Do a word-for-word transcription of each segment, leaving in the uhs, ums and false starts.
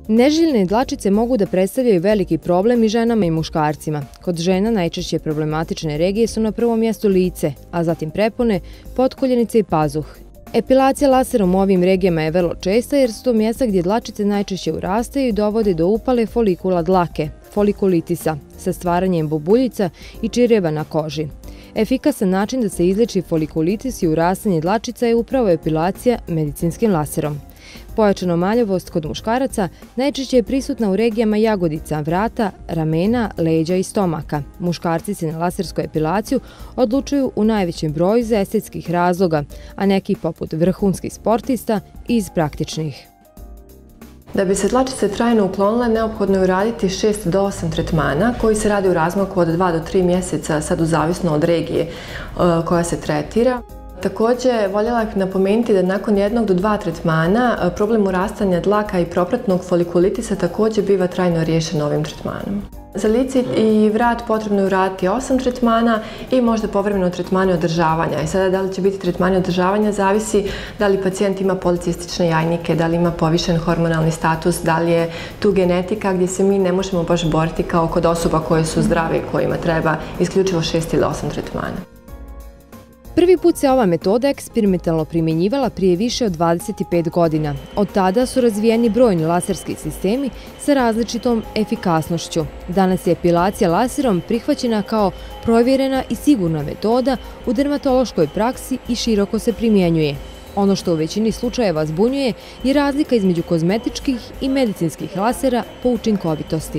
Neželjene dlačice mogu da predstavljaju veliki problem i ženama i muškarcima. Kod žena najčešće problematične regije su na prvom mjestu lice, a zatim prepone, potkoljenice i pazuh. Epilacija laserom u ovim regijama je vrlo česta jer su to mjesta gdje dlačice najčešće urastaju i dovode do upale folikula dlake, folikulitisa, sa stvaranjem bubuljica i čireva na koži. Efikasan način da se izleči folikulitis i urastanje dlačica je upravo epilacija medicinskim laserom. Pojačana maljavost kod muškaraca najčešće je prisutna u regijama jagodica, vrata, ramena, leđa i stomaka. Muškarci se na lasersku epilaciju odlučuju u najvećem broju iz estetskih razloga, a neki poput vrhunskih sportista iz praktičnih. Da bi se dlačice trajno uklonile, neophodno je uraditi šest do osam tretmana koji se radi u razmaku od dva do tri mjeseca, sad u zavisno od regije koja se tretira. Također, voljela bih napomenuti da nakon jednog do dva tretmana problem urastanja dlaka i propratnog folikulitisa također biva trajno riješen ovim tretmanom. Za lice i vrat potrebno je uraditi osam tretmana i možda povremeno tretmane održavanja. I sada da li će biti tretmani održavanja zavisi da li pacijent ima policistične jajnike, da li ima povišen hormonalni status, da li je tu genetika gdje se mi ne možemo baš boriti kao kod osoba koje su zdrave i kojima treba isključivo šest ili osam tretmana. Prvi put se ova metoda eksperimentalno primjenjivala prije više od dvadeset pet godina. Od tada su razvijeni brojni laserski sistemi sa različitom efikasnošću. Danas je epilacija laserom prihvaćena kao provjerena i sigurna metoda u dermatološkoj praksi i široko se primjenjuje. Ono što u većini slučajeva zbunjuje je razlika između kozmetičkih i medicinskih lasera po učinkovitosti.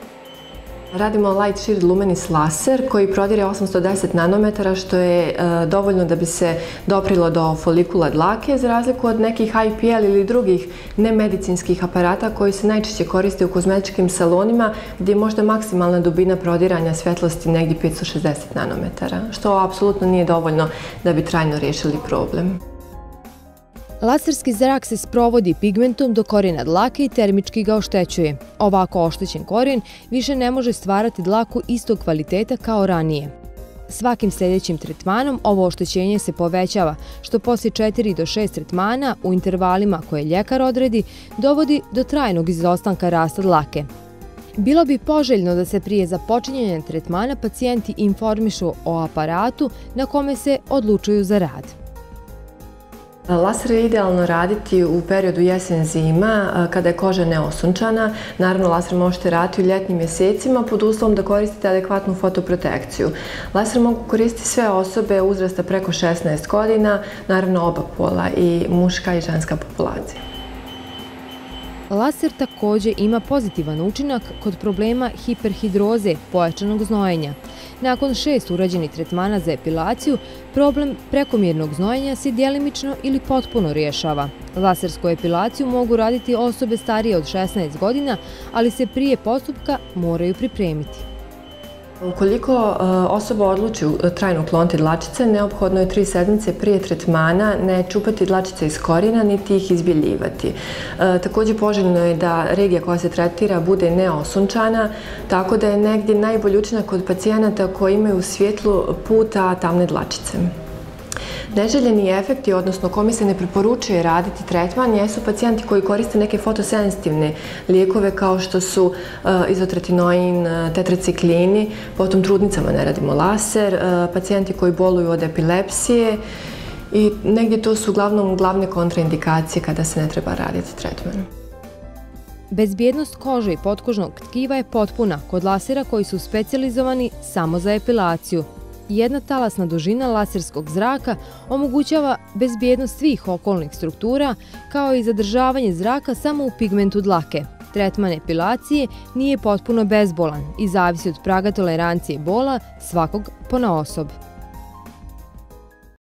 Radimo Light Sheared Lumenis laser koji prodire osamsto deset nanometara što je dovoljno da bi se doprilo do folikula dlake za razliku od nekih I P L ili drugih nemedicinskih aparata koji se najčešće koriste u kozmetičkim salonima gdje je možda maksimalna dubina prodiranja svjetlosti negdje petsto šezdeset nanometara, što apsolutno nije dovoljno da bi trajno riješili problem. Laserski zrak se sprovodi pigmentom do korijena dlake i termički ga oštećuje. Ovako oštećen korijen više ne može stvarati dlaku istog kvaliteta kao ranije. Svakim sljedećim tretmanom ovo oštećenje se povećava, što poslije četiri do šest tretmana u intervalima koje ljekar odredi dovodi do trajnog izostanka rasta dlake. Bilo bi poželjno da se prije započinjanja tretmana pacijenti informišu o aparatu na kome se odlučuju za rad. Laser je idealno raditi u periodu jesen-zima kada je koža neosunčana. Naravno, laser možete raditi u ljetnim mjesecima pod uslovom da koristite adekvatnu fotoprotekciju. Laser mogu koristiti sve osobe uzrasta preko šesnaest godina, naravno oba pola, i muška i ženska populacija. Laser također ima pozitivan učinak kod problema hiperhidroze, pojačanog znojenja. Nakon šest urađenih tretmana za epilaciju, problem prekomjernog znojenja se djelimično ili potpuno rješava. Lasersku epilaciju mogu raditi osobe starije od šesnaest godina, ali se prije postupka moraju pripremiti. Ukoliko osoba odluči trajno ukloniti dlačice, neophodno je tri sedmice prije tretmana ne čupati dlačice iz korijena, niti ih izbjeljivati. Također poželjno je da regija koja se tretira bude neosunčana, tako da je negdje najbolji učinak kod pacijenata koji imaju u svjetlu puta tamne dlačice. Neželjeni efekti, odnosno kome se ne preporučuje raditi tretman, jesu pacijenti koji koriste neke fotosenzitivne lijekove kao što su izotretinoin, tetraciklini, potom trudnicama ne radimo laser, pacijenti koji boluju od epilepsije i negdje to su uglavnom glavne kontraindikacije kada se ne treba raditi tretman. Bezbjednost kože i potkožnog tkiva je potpuna kod lasera koji su specijalizovani samo za epilaciju. Jedna talasna dužina laserskog zraka omogućava bezbjednost svih okolnih struktura kao i zadržavanje zraka samo u pigmentu dlake. Tretman epilacije nije potpuno bezbolan i zavisi od praga tolerancije bola svakog ponaosob.